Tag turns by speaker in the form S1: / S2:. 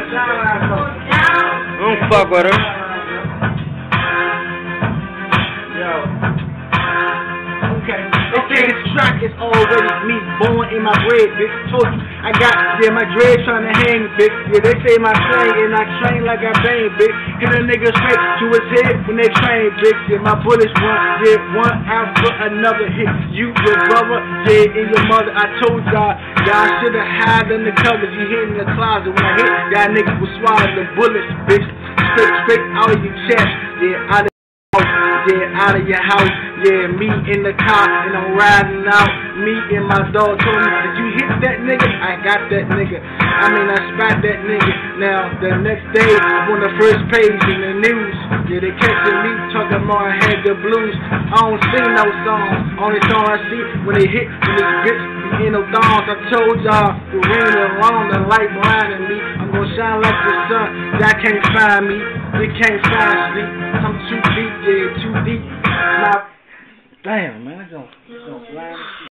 S1: Don't fuck with her.
S2: Okay, this track is already me, born in my bread, bitch. Told you, I got, my dread trying to hang, bitch. Yeah, they say my slang, and I train like I bang, bitch. Hit a nigga straight to his head when they train, bitch. Yeah, my bullets one after another hit. You, your brother, and your mother. I told y'all should've hide in the covers. You hid in the closet. When I hit, y'all niggas was swallowing the bullets, bitch. Straight out of your chest, yeah, out of out of your house, yeah, me in the car, and I'm riding out, me and my dog told me, did you hit that nigga? I got that nigga, I spot that nigga. Now, the next day, I'm on the first page in the news, yeah, they catching me talking about I had the blues. I don't sing no songs, only song I see when they hit, when this bitch be in no thongs. I told y'all, the ring around the light blinding me, I'm gonna shine like the sun, y'all can't find me, they can't find sleep, I'm too deep, yeah, too deep. Damn, man, it's gonna fly.